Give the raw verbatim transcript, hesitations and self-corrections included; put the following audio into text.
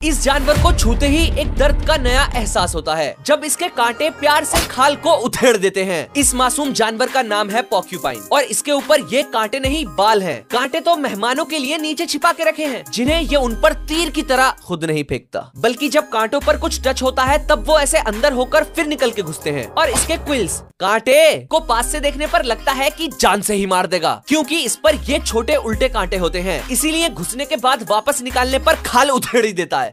इस जानवर को छूते ही एक दर्द का नया एहसास होता है जब इसके कांटे प्यार से खाल को उधेड़ देते हैं। इस मासूम जानवर का नाम है पोर्क्यूपाइन और इसके ऊपर ये कांटे नहीं बाल हैं। कांटे तो मेहमानों के लिए नीचे छिपा के रखे हैं जिन्हें ये उन पर तीर की तरह खुद नहीं फेंकता, बल्कि जब कांटों पर कुछ टच होता है तब वो ऐसे अंदर होकर फिर निकल के घुसते हैं। और इसके क्विल्स कांटे को पास से देखने पर लगता है कि जान से ही मार देगा, क्योंकि इस पर ये छोटे उल्टे कांटे होते हैं, इसीलिए घुसने के बाद वापस निकालने पर खाल उधेड़ ही देता है।